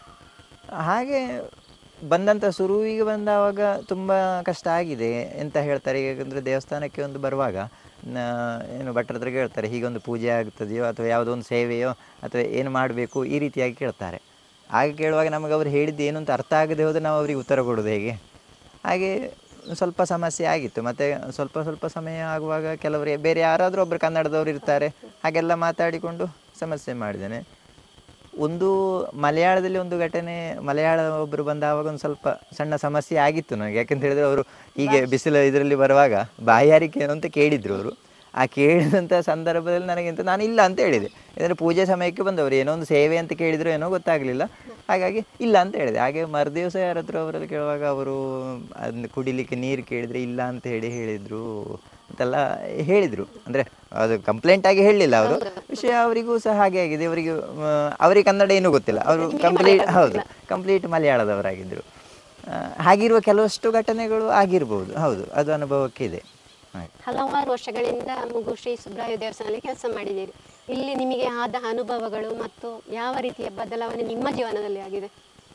A: ಹಾಗೆ ಬಂದಂಥ ಶುರುವಿಗೆ ಬಂದಾವಾಗ ತುಂಬ ಕಷ್ಟ ಆಗಿದೆ ಅಂತ ಹೇಳ್ತಾರೆ. ಯಾಕಂದರೆ ದೇವಸ್ಥಾನಕ್ಕೆ ಒಂದು ಬರುವಾಗ ನ- ಏನು ಭಟ್ರ ಹತ್ರ ಕೇಳ್ತಾರೆ, ಹೀಗೊಂದು ಪೂಜೆ ಆಗ್ತದೆಯೋ ಅಥವಾ ಯಾವುದೋ ಒಂದು ಸೇವೆಯೋ ಅಥವಾ ಏನು ಮಾಡಬೇಕು ಈ ರೀತಿಯಾಗಿ ಕೇಳ್ತಾರೆ. ಹಾಗೆ ಕೇಳುವಾಗ ನಮಗೆ ಅವ್ರು ಹೇಳಿದ್ದು ಏನು ಅಂತ ಅರ್ಥ ಆಗದೆ ಹೋದರೆ ನಾವು ಅವರಿಗೆ ಉತ್ತರ ಕೊಡೋದು ಹೇಗೆ? ಹಾಗೆ ಸ್ವಲ್ಪ ಸಮಸ್ಯೆ ಆಗಿತ್ತು. ಮತ್ತು ಸ್ವಲ್ಪ ಸ್ವಲ್ಪ ಸಮಯ ಆಗುವಾಗ ಕೆಲವರು ಬೇರೆ ಯಾರಾದರೂ ಒಬ್ಬರು ಕನ್ನಡದವರು ಇರ್ತಾರೆ, ಹಾಗೆಲ್ಲ ಮಾತಾಡಿಕೊಂಡು ಸಮಸ್ಯೆ ಮಾಡಿದ್ದೇನೆ. ಒಂದು ಮಲಯಾಳದಲ್ಲಿ ಒಂದು ಘಟನೆ, ಮಲಯಾಳ ಒಬ್ಬರು ಬಂದಾವಾಗ ಒಂದು ಸ್ವಲ್ಪ ಸಣ್ಣ ಸಮಸ್ಯೆ ಆಗಿತ್ತು ನನಗೆ. ಯಾಕೆಂತ ಹೇಳಿದ್ರೆ ಅವರು ಹೀಗೆ ಬಿಸಿಲು ಇದರಲ್ಲಿ ಬರುವಾಗ ಬಾಯಾರಿಕೆ ಏನು ಅಂತ ಕೇಳಿದರು ಅವರು. ಆ ಕೇಳಿದಂಥ ಸಂದರ್ಭದಲ್ಲಿ ನನಗಿಂತ ನಾನು ಇಲ್ಲ ಅಂತ ಹೇಳಿದೆ. ಯಾಕಂದರೆ ಪೂಜೆ ಸಮಯಕ್ಕೆ ಬಂದವರು ಏನೋ ಒಂದು ಸೇವೆ ಅಂತ ಕೇಳಿದ್ರು ಏನೋ ಗೊತ್ತಾಗಲಿಲ್ಲ, ಹಾಗಾಗಿ ಇಲ್ಲ ಅಂತ ಹೇಳಿದೆ. ಹಾಗೆ ಮರುದಿವಸ ಯಾರ ಹತ್ರ ಅವರಲ್ಲಿ ಕೇಳುವಾಗ ಅವರು ಅದನ್ನ ಕುಡಿಲಿಕ್ಕೆ ನೀರು ಕೇಳಿದರೆ ಇಲ್ಲ ಅಂತ ಹೇಳಿ ಹೇಳಿದರು ಅಂತೆಲ್ಲ ಹೇಳಿದರು. ಅಂದರೆ ಅದು ಕಂಪ್ಲೇಂಟ್ ಆಗಿ ಹೇಳಲಿಲ್ಲ ಅವರು, ವಿಷಯ ಅವರಿಗೂ ಸಹ ಹಾಗೆ ಆಗಿದೆ. ಅವರಿಗೆ ಅವರಿಗೆ ಕನ್ನಡ ಏನೂ ಗೊತ್ತಿಲ್ಲ, ಅವರು ಕಂಪ್ಲೀಟ್ ಹೌದು ಕಂಪ್ಲೀಟ್ ಮಲಯಾಳದವರಾಗಿದ್ದರು. ಹಾಗಿರುವ ಕೆಲವಷ್ಟು ಘಟನೆಗಳು ಆಗಿರ್ಬೋದು. ಹೌದು, ಅದು ಅನುಭವಕ್ಕೆ ಇದೆ. ಹಾಗೆ
B: ಹಲವಾರು ವರ್ಷಗಳಿಂದ ಮುಗು ಶ್ರೀ ಸುಬ್ರಾಯ ದೇವಸ್ಥಾನದಲ್ಲಿ ಕೆಲಸ ಮಾಡಿದ್ದೀರಿ. ಇಲ್ಲಿ ನಿಮಗೆ ಆದ ಅನುಭವಗಳು ಮತ್ತು ಯಾವ ರೀತಿಯ ಬದಲಾವಣೆ ನಿಮ್ಮ ಜೀವನದಲ್ಲಿ ಆಗಿದೆ?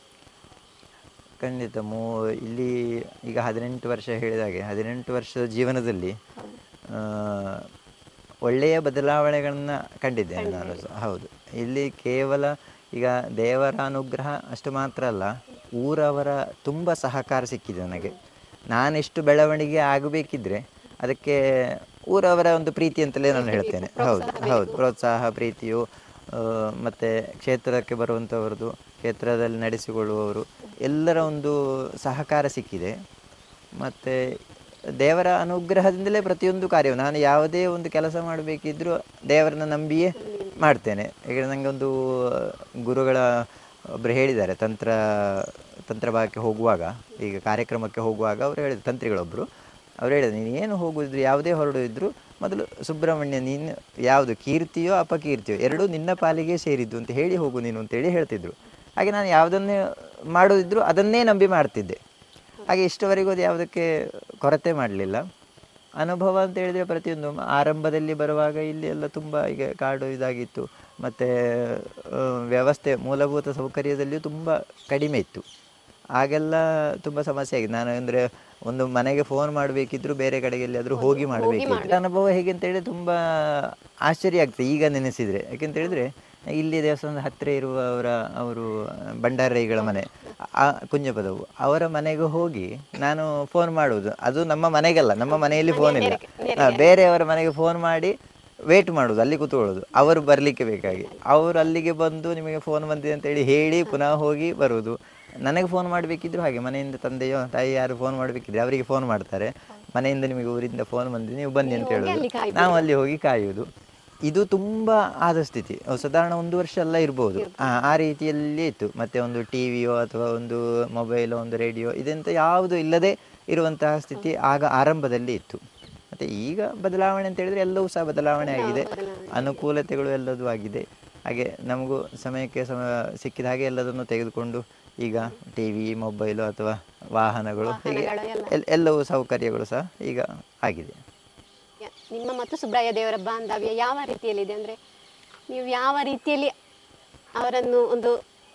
A: ಖಂಡಿತ. ಮೂ ಇಲ್ಲಿ ಈಗ ಹದಿನೆಂಟು ವರ್ಷ ಹೇಳಿದಾಗೆ ಹದಿನೆಂಟು ವರ್ಷದ ಜೀವನದಲ್ಲಿ ಆ, ಒಳ್ಳೆಯ ಬದಲಾವಣೆಗಳನ್ನು ಕಂಡಿದ್ದೇನೆ ನಾನು ಸಹ. ಹೌದು, ಇಲ್ಲಿ ಕೇವಲ ಈಗ ದೇವರ ಅನುಗ್ರಹ ಅಷ್ಟು ಮಾತ್ರ ಅಲ್ಲ, ಊರವರ ತುಂಬ ಸಹಕಾರ ಸಿಕ್ಕಿದೆ ನನಗೆ. ನಾನೆಷ್ಟು ಬೆಳವಣಿಗೆ ಆಗಬೇಕಿದ್ರೆ ಅದಕ್ಕೆ ಊರವರ ಒಂದು ಪ್ರೀತಿ ಅಂತಲೇ ನಾನು ಹೇಳ್ತೇನೆ. ಹೌದು ಹೌದು, ಪ್ರೋತ್ಸಾಹ, ಪ್ರೀತಿಯು, ಮತ್ತು ಕ್ಷೇತ್ರಕ್ಕೆ ಬರುವಂಥವ್ರದ್ದು, ಕ್ಷೇತ್ರದಲ್ಲಿ ನಡೆಸಿಕೊಳ್ಳುವವರು ಎಲ್ಲರ ಒಂದು ಸಹಕಾರ ಸಿಕ್ಕಿದೆ. ಮತ್ತು ದೇವರ ಅನುಗ್ರಹದಿಂದಲೇ ಪ್ರತಿಯೊಂದು ಕಾರ್ಯವು, ನಾನು ಯಾವುದೇ ಒಂದು ಕೆಲಸ ಮಾಡಬೇಕಿದ್ರೂ ದೇವರನ್ನ ನಂಬಿಯೇ ಮಾಡ್ತೇನೆ. ಈಗ ನನಗೆ ಒಂದು ಗುರುಗಳ ಒಬ್ಬರು ಹೇಳಿದ್ದಾರೆ, ತಂತ್ರ ತಂತ್ರಭಾಗಕ್ಕೆ ಹೋಗುವಾಗ, ಈಗ ಕಾರ್ಯಕ್ರಮಕ್ಕೆ ಹೋಗುವಾಗ ಅವರು ಹೇಳಿದ್ರು, ತಂತ್ರಿಗಳೊಬ್ಬರು ಅವ್ರು ಹೇಳಿದ್ರು, ನೀನು ಏನು ಹೋಗುದಿದ್ರು ಯಾವುದೇ ಹೊರಡಿದ್ರು ಮೊದಲು ಸುಬ್ರಹ್ಮಣ್ಯ, ನೀನು ಯಾವುದು ಕೀರ್ತಿಯೋ ಅಪಕೀರ್ತಿಯೋ ಎರಡೂ ನಿನ್ನ ಪಾಲಿಗೆ ಸೇರಿದ್ದು ಅಂತ ಹೇಳಿ ಹೋಗು ನೀನು ಅಂತೇಳಿ ಹೇಳ್ತಿದ್ರು. ಹಾಗೆ ನಾನು ಯಾವುದನ್ನೇ ಮಾಡೋದಿದ್ರು ಅದನ್ನೇ ನಂಬಿ ಮಾಡ್ತಿದ್ದೆ. ಹಾಗೆ ಇಷ್ಟವರೆಗೂ ಅದು ಯಾವುದಕ್ಕೆ ಕೊರತೆ ಮಾಡಲಿಲ್ಲ. ಅನುಭವ ಅಂತ ಹೇಳಿದರೆ ಪ್ರತಿಯೊಂದು ಆರಂಭದಲ್ಲಿ ಬರುವಾಗ ಇಲ್ಲಿ ಎಲ್ಲ ತುಂಬ ಈಗ ಕಾಡು ಇದಾಗಿತ್ತು, ಮತ್ತು ವ್ಯವಸ್ಥೆ ಮೂಲಭೂತ ಸೌಕರ್ಯದಲ್ಲಿಯೂ ತುಂಬ ಕಡಿಮೆ ಇತ್ತು. ಆಗೆಲ್ಲ ತುಂಬ ಸಮಸ್ಯೆ ಆಗಿದೆ. ನಾನು ಅಂದರೆ ಒಂದು ಮನೆಗೆ ಫೋನ್ ಮಾಡಬೇಕಿದ್ರು ಬೇರೆ ಕಡೆಗೆ ಎಲ್ಲಿಯಾದರೂ ಹೋಗಿ ಮಾಡಬೇಕಿತ್ತು. ಅನುಭವ ಹೇಗೆ ಅಂತೇಳಿದರೆ ತುಂಬ ಆಶ್ಚರ್ಯ ಆಗ್ತದೆ ಈಗ ನೆನೆಸಿದರೆ. ಯಾಕೆಂತ ಹೇಳಿದರೆ ಇಲ್ಲಿ ದೇವಸ್ಥಾನದ ಹತ್ತಿರ ಇರುವವರ ಅವರು ಭಂಡಾರೈಗಳ ಮನೆ ಆ ಕುಂಜಪದವು, ಅವರ ಮನೆಗೆ ಹೋಗಿ ನಾನು ಫೋನ್ ಮಾಡುವುದು. ಅದು ನಮ್ಮ ಮನೆಗಲ್ಲ, ನಮ್ಮ ಮನೆಯಲ್ಲಿ ಫೋನ್ ಇಲ್ಲ, ಬೇರೆಯವರ ಮನೆಗೆ ಫೋನ್ ಮಾಡಿ ವೇಟ್ ಮಾಡೋದು, ಅಲ್ಲಿ ಕೂತ್ಕೊಳ್ಳೋದು, ಅವರು ಬರಲಿಕ್ಕೆ ಬೇಕಾಗಿ. ಅವರು ಅಲ್ಲಿಗೆ ಬಂದು ನಿಮಗೆ ಫೋನ್ ಬಂದಿದೆ ಅಂತೇಳಿ ಹೇಳಿ ಪುನಃ ಹೋಗಿ ಬರುವುದು. ನನಗೆ ಫೋನ್ ಮಾಡಬೇಕಿದ್ರು ಹಾಗೆ, ಮನೆಯಿಂದ ತಂದೆಯೋ ತಾಯಿ ಯಾರು ಫೋನ್ ಮಾಡಬೇಕಿದ್ರೆ ಅವರಿಗೆ ಫೋನ್ ಮಾಡ್ತಾರೆ, ಮನೆಯಿಂದ ನಿಮಗೆ ಊರಿಂದ ಫೋನ್ ಬಂದಿದೆ ನೀವು ಬನ್ನಿ ಅಂತ ಹೇಳೋದು, ನಾವು ಅಲ್ಲಿ ಹೋಗಿ ಕಾಯುವುದು. ಇದು ತುಂಬ ಆದ ಸ್ಥಿತಿ. ಸಾಧಾರಣ ಒಂದು ವರ್ಷ ಎಲ್ಲ ಇರ್ಬೋದು. ಆ ಆ ರೀತಿಯಲ್ಲೇ ಇತ್ತು. ಮತ್ತು ಒಂದು ಟಿ ವಿಯೋ ಅಥವಾ ಒಂದು ಮೊಬೈಲೋ ಒಂದು ರೇಡಿಯೋ ಇದೆಂತ ಯಾವುದು ಇಲ್ಲದೆ ಇರುವಂತಹ ಸ್ಥಿತಿ ಆಗ ಆರಂಭದಲ್ಲಿ ಇತ್ತು. ಮತ್ತು ಈಗ ಬದಲಾವಣೆ ಅಂತ ಹೇಳಿದರೆ ಎಲ್ಲವೂ ಸಹ ಬದಲಾವಣೆ ಆಗಿದೆ, ಅನುಕೂಲತೆಗಳು ಎಲ್ಲದೂ ಆಗಿದೆ. ಹಾಗೆ ನಮಗೂ ಸಮಯಕ್ಕೆ ಸಮ ಸಿಕ್ಕಿದ ಹಾಗೆ ಎಲ್ಲದನ್ನು ತೆಗೆದುಕೊಂಡು ಈಗ ಟಿ ವಿ, ಮೊಬೈಲು ಅಥವಾ ವಾಹನಗಳು ಹೀಗೆ ಎಲ್ ಎಲ್ಲವೂ ಸೌಕರ್ಯಗಳು ಸಹ ಈಗ ಆಗಿದೆ.
B: ನಿಮ್ಮ ಮತ್ತು ಸುಬ್ರಾಯ ದೇವರ ಬಾಂಧವ್ಯ ಯಾವ ರೀತಿಯಲ್ಲಿದೆ? ಅಂದರೆ ನೀವು ಯಾವ ರೀತಿಯಲ್ಲಿ ಅವರನ್ನು ಒಂದು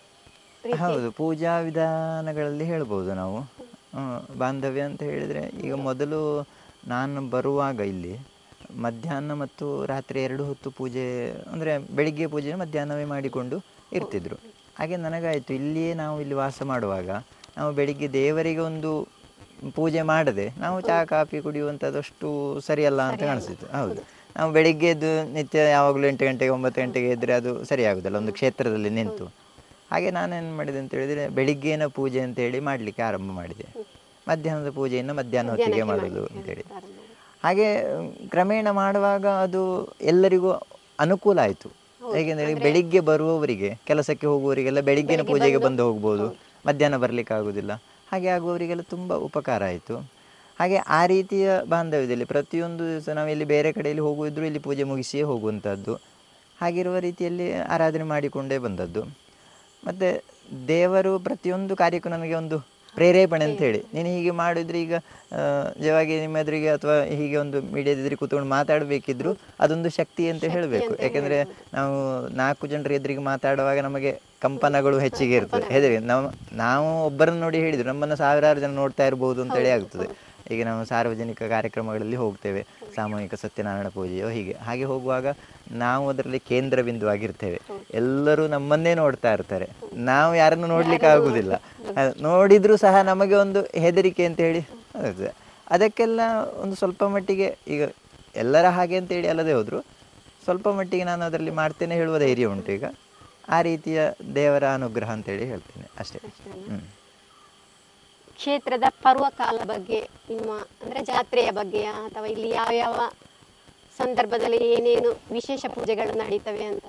A: ಹೌದು, ಪೂಜಾ ವಿಧಾನಗಳಲ್ಲಿ ಹೇಳ್ಬೋದು ನಾವು. ಬಾಂಧವ್ಯ ಅಂತ ಹೇಳಿದರೆ ಈಗ ಮೊದಲು ನಾನು ಬರುವಾಗ ಇಲ್ಲಿ ಮಧ್ಯಾಹ್ನ ಮತ್ತು ರಾತ್ರಿ ಎರಡು ಹೊತ್ತು ಪೂಜೆ, ಅಂದರೆ ಬೆಳಿಗ್ಗೆ ಪೂಜೆ ಮಧ್ಯಾಹ್ನವೇ ಮಾಡಿಕೊಂಡು ಇರ್ತಿದ್ರು. ಹಾಗೆ ನನಗಾಯಿತು, ಇಲ್ಲಿಯೇ ನಾವು ಇಲ್ಲಿ ವಾಸ ಮಾಡುವಾಗ ನಾವು ಬೆಳಿಗ್ಗೆ ದೇವರಿಗೆ ಒಂದು ಪೂಜೆ ಮಾಡದೆ ನಾವು ಚಹಾ ಕಾಫಿ ಕುಡಿಯುವಂಥದ್ದಷ್ಟು ಸರಿಯಲ್ಲ ಅಂತ ಕಾಣಿಸ್ತಿತ್ತು. ಹೌದು, ನಾವು ಬೆಳಿಗ್ಗೆ ಎದ್ದು ನಿತ್ಯ ಯಾವಾಗಲೂ ಎಂಟು ಗಂಟೆಗೆ ಒಂಬತ್ತು ಗಂಟೆಗೆ ಇದ್ದರೆ ಅದು ಸರಿ ಆಗೋದಿಲ್ಲ ಒಂದು ಕ್ಷೇತ್ರದಲ್ಲಿ ನಿಂತು. ಹಾಗೆ ನಾನೇನು ಮಾಡಿದೆ ಅಂತ ಹೇಳಿದರೆ ಬೆಳಿಗ್ಗೆನ ಪೂಜೆ ಅಂತೇಳಿ ಮಾಡಲಿಕ್ಕೆ ಆರಂಭ ಮಾಡಿದೆ, ಮಧ್ಯಾಹ್ನದ ಪೂಜೆಯನ್ನು ಮಧ್ಯಾಹ್ನ ಹೊತ್ತಿಗೆ ಮಾಡೋದು ಅಂತೇಳಿ. ಹಾಗೆ ಕ್ರಮೇಣ ಮಾಡುವಾಗ ಅದು ಎಲ್ಲರಿಗೂ ಅನುಕೂಲ ಆಯಿತು. ಹೇಗೆಂದರೆ ಬೆಳಿಗ್ಗೆ ಬರುವವರಿಗೆ, ಕೆಲಸಕ್ಕೆ ಹೋಗುವವರಿಗೆಲ್ಲ ಬೆಳಿಗ್ಗೆನ ಪೂಜೆಗೆ ಬಂದು ಹೋಗ್ಬೋದು, ಮಧ್ಯಾಹ್ನ ಬರಲಿಕ್ಕೆ ಆಗೋದಿಲ್ಲ. ಹಾಗೆ ಆಗುವವರಿಗೆಲ್ಲ ತುಂಬ ಉಪಕಾರ ಆಯಿತು. ಹಾಗೆ ಆ ರೀತಿಯ ಬಾಂಧವ್ಯದಲ್ಲಿ ಪ್ರತಿಯೊಂದು ದಿವಸ ನಾವು ಇಲ್ಲಿ ಬೇರೆ ಕಡೆಯಲ್ಲಿ ಹೋಗುವುದಿದ್ರು ಇಲ್ಲಿ ಪೂಜೆ ಮುಗಿಸಿಯೇ ಹೋಗುವಂಥದ್ದು. ಹಾಗಿರುವ ರೀತಿಯಲ್ಲಿ ಆರಾಧನೆ ಮಾಡಿಕೊಂಡೇ ಬಂದದ್ದು. ಮತ್ತು ದೇವರು ಪ್ರತಿಯೊಂದು ಕಾರ್ಯಕ್ಕೂ ನನಗೆ ಒಂದು ಪ್ರೇರೇಪಣೆ ಅಂತ ಹೇಳಿ. ನೀನು ಹೀಗೆ ಮಾಡಿದ್ರೆ ಈಗ ಜವಾಗಿ ನಿಮ್ಮ ಎದುರಿಗೆ ಅಥವಾ ಹೀಗೆ ಒಂದು ಮೀಡಿಯಾದ ಎದುರಿಗೆ ಕೂತ್ಕೊಂಡು ಮಾತಾಡಬೇಕಿದ್ರು ಅದೊಂದು ಶಕ್ತಿ ಅಂತ ಹೇಳಬೇಕು. ಯಾಕೆಂದರೆ ನಾವು ನಾಲ್ಕು ಜನರ ಎದುರಿಗೆ ಮಾತಾಡುವಾಗ ನಮಗೆ ಕಂಪನಗಳು ಹೆಚ್ಚಿಗೆ ಇರ್ತದೆ. ಹೆದರಿ ನಾವು ನಾವು ಒಬ್ಬರನ್ನು ನೋಡಿ ಹೇಳಿದ್ರು ನಮ್ಮನ್ನು ಸಾವಿರಾರು ಜನ ನೋಡ್ತಾ ಇರ್ಬೋದು ಅಂತೇಳಿ ಆಗ್ತದೆ. ಈಗ ನಾವು ಸಾರ್ವಜನಿಕ ಕಾರ್ಯಕ್ರಮಗಳಲ್ಲಿ ಹೋಗ್ತೇವೆ, ಸಾಮೂಹಿಕ ಸತ್ಯನಾರಾಯಣ ಪೂಜೆಯೋ ಹೀಗೆ ಹಾಗೆ ಹೋಗುವಾಗ ನಾವು ಅದರಲ್ಲಿ ಕೇಂದ್ರ ಬಿಂದು ಆಗಿರ್ತೇವೆ. ಎಲ್ಲರೂ ನಮ್ಮನ್ನೇ ನೋಡ್ತಾ ಇರ್ತಾರೆ, ನಾವು ಯಾರನ್ನು ನೋಡ್ಲಿಕ್ಕೆ ಆಗುದಿಲ್ಲ. ನೋಡಿದ್ರೂ ಸಹ ನಮಗೆ ಒಂದು ಹೆದರಿಕೆ ಅಂತ ಹೇಳಿ ಅದಕ್ಕೆಲ್ಲ ಒಂದು ಸ್ವಲ್ಪ ಮಟ್ಟಿಗೆ ಈಗ ಎಲ್ಲರ ಹಾಗೆ ಅಂತೇಳಿ ಅಲ್ಲದೆ ಹೋದ್ರು ಸ್ವಲ್ಪ ಮಟ್ಟಿಗೆ ನಾನು ಅದರಲ್ಲಿ ಮಾಡ್ತೇನೆ ಹೇಳುವ ಧೈರ್ಯ ಉಂಟು. ಈಗ ಆ ರೀತಿಯ ದೇವರ ಅನುಗ್ರಹ ಅಂತೇಳಿ ಹೇಳ್ತೇನೆ ಅಷ್ಟೇ. ಹ್ಮ್
B: ಕ್ಷೇತ್ರದ ಪರ್ವಕಾಲ ಬಗ್ಗೆ ನಿಮ್ಮ ಅಂದರೆ ಜಾತ್ರೆಯ ಬಗ್ಗೆ ಅಥವಾ ಇಲ್ಲಿ ಯಾವ ಯಾವ ಸಂದರ್ಭದಲ್ಲಿ ಏನೇನು ವಿಶೇಷ ಪೂಜೆಗಳು ನಡೀತವೆ ಅಂತ?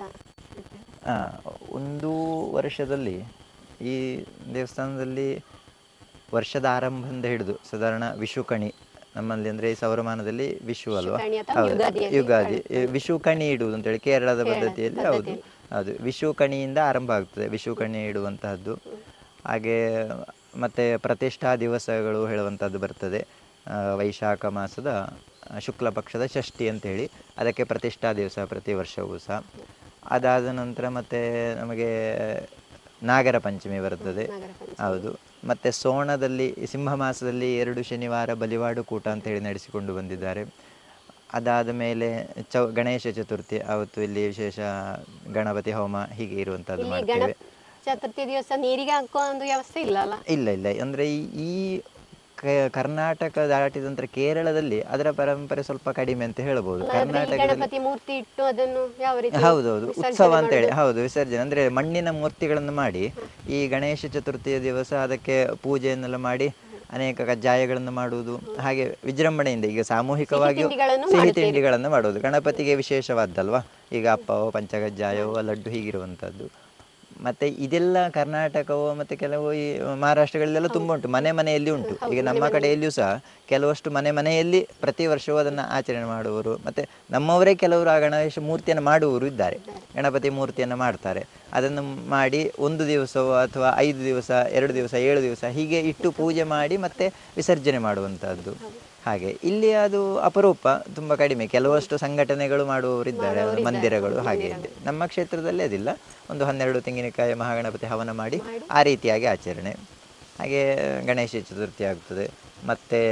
A: ಒಂದು ವರ್ಷದಲ್ಲಿ ಈ ದೇವಸ್ಥಾನದಲ್ಲಿ ವರ್ಷದ ಆರಂಭದಿಂದ ಹಿಡಿದು ಸಾಧಾರಣ ವಿಷು ಕಣಿ ನಮ್ಮಲ್ಲಿ ಅಂದರೆ ಈ ಸೌರಮಾನದಲ್ಲಿ ವಿಷು ಅಲ್ವಾ, ಹೌದು ಯುಗಾದಿ, ವಿಷು ಕಣಿ ಇಡುವುದು ಅಂತೇಳಿ ಕೇರಳದ ಪದ್ಧತಿಯಲ್ಲಿ. ಹೌದು ಹೌದು ವಿಷು ಕಣಿಯಿಂದ ಆರಂಭ ಆಗ್ತದೆ, ವಿಷು ಕಣಿ ಇಡುವಂತಹದ್ದು. ಹಾಗೆ ಮತ್ತು ಪ್ರತಿಷ್ಠಾ ದಿವಸಗಳು ಹೇಳುವಂಥದ್ದು ಬರ್ತದೆ. ವೈಶಾಖ ಮಾಸದ ಶುಕ್ಲ ಪಕ್ಷದ ಷಷ್ಠಿ ಅಂತೇಳಿ ಅದಕ್ಕೆ ಪ್ರತಿಷ್ಠಾ ದಿವಸ ಪ್ರತಿ ವರ್ಷವೂ ಸಹ. ಅದಾದ ನಂತರ ಮತ್ತೆ ನಮಗೆ ನಾಗರ ಪಂಚಮಿ ಬರ್ತದೆ. ಹೌದು, ಮತ್ತು ಸೋಣದಲ್ಲಿ ಸಿಂಹ ಮಾಸದಲ್ಲಿ ಎರಡು ಶನಿವಾರ ಬಲಿವಾಡು ಕೂಟ ಅಂತೇಳಿ ನಡೆಸಿಕೊಂಡು ಬಂದಿದ್ದಾರೆ. ಅದಾದ ಮೇಲೆ ಚೌ ಗಣೇಶ ಚತುರ್ಥಿ ಅವತ್ತು ಇಲ್ಲಿ ವಿಶೇಷ ಗಣಪತಿ ಹೋಮ ಹೀಗೆ ಇರುವಂಥದ್ದು ಮಾಡ್ತೇವೆ.
B: ಚತುರ್ಥಿ ದಿವಸ ನೀರಿಗೆ ಹಾಕೋ ಒಂದು ವ್ಯವಸ್ಥೆ ಇಲ್ಲ ಅಲ್ಲ? ಇಲ್ಲ
A: ಇಲ್ಲ ಅಂದರೆ ಈ ಕರ್ನಾಟಕ ದಾಟಿದ ನಂತರ ಕೇರಳದಲ್ಲಿ ಅದರ ಪರಂಪರೆ ಸ್ವಲ್ಪ ಕಡಿಮೆ ಅಂತ ಹೇಳ್ಬೋದು.
B: ಗಣಪತಿ ಮೂರ್ತಿ ಇಟ್ಟು ಅದನ್ನು ಯಾವ ರೀತಿ
A: ಹೌದೌದು ಉತ್ಸವ ಅಂತೇಳಿ, ಹೌದು ವಿಸರ್ಜನೆ ಅಂದರೆ ಮಣ್ಣಿನ ಮೂರ್ತಿಗಳನ್ನು ಮಾಡಿ ಈ ಗಣೇಶ ಚತುರ್ಥಿಯ ದಿವಸ ಅದಕ್ಕೆ ಪೂಜೆಯನ್ನೆಲ್ಲ ಮಾಡಿ ಅನೇಕ ಕಜ್ಜಾಯಗಳನ್ನು ಮಾಡುವುದು, ಹಾಗೆ ವಿಜೃಂಭಣೆಯಿಂದ ಈಗ ಸಾಮೂಹಿಕವಾಗಿಯೂ ಸಿಹಿ ತಿಂಡಿಗಳನ್ನು ಮಾಡುವುದು. ಗಣಪತಿಗೆ ವಿಶೇಷವಾದ್ದಲ್ವಾ, ಈಗ ಅಪ್ಪವೋ ಪಂಚಕಜ್ಜಾಯವೋ ಲಡ್ಡು ಹೀಗಿರುವಂಥದ್ದು. ಮತ್ತು ಇದೆಲ್ಲ ಕರ್ನಾಟಕವೋ ಮತ್ತು ಕೆಲವು ಈ ಮಹಾರಾಷ್ಟ್ರಗಳಲ್ಲೆಲ್ಲ ತುಂಬ ಉಂಟು, ಮನೆ ಮನೆಯಲ್ಲಿ ಉಂಟು. ಈಗ ನಮ್ಮ ಕಡೆಯಲ್ಲಿಯೂ ಸಹ ಕೆಲವಷ್ಟು ಮನೆ ಮನೆಯಲ್ಲಿ ಪ್ರತಿ ವರ್ಷವೂ ಅದನ್ನು ಆಚರಣೆ ಮಾಡುವವರು, ಮತ್ತು ನಮ್ಮವರೇ ಕೆಲವರು ಆ ಗಣೇಶ ಮೂರ್ತಿಯನ್ನು ಮಾಡುವವರು ಇದ್ದಾರೆ. ಗಣಪತಿ ಮೂರ್ತಿಯನ್ನು ಮಾಡ್ತಾರೆ, ಅದನ್ನು ಮಾಡಿ ಒಂದು ದಿವಸವೋ ಅಥವಾ ಐದು ದಿವಸ ಎರಡು ದಿವಸ ಏಳು ದಿವಸ ಹೀಗೆ ಇಟ್ಟು ಪೂಜೆ ಮಾಡಿ ಮತ್ತೆ ವಿಸರ್ಜನೆ ಮಾಡುವಂಥದ್ದು. ಹಾಗೆ ಇಲ್ಲಿ ಅದು ಅಪರೂಪ, ತುಂಬ ಕಡಿಮೆ. ಕೆಲವಷ್ಟು ಸಂಘಟನೆಗಳು ಮಾಡುವವರಿದ್ದಾರೆ, ಮಂದಿರಗಳು ಹಾಗೆ ಇದೆ. ನಮ್ಮ ಕ್ಷೇತ್ರದಲ್ಲಿ ಅದಿಲ್ಲ. ಒಂದು ಹನ್ನೆರಡು ತೆಂಗಿನಕಾಯಿ ಮಹಾಗಣಪತಿ ಹವನ ಮಾಡಿ ಆ ರೀತಿಯಾಗಿ ಆಚರಣೆ. ಹಾಗೆ ಗಣೇಶ ಚತುರ್ಥಿ ಆಗ್ತದೆ. ಮತ್ತು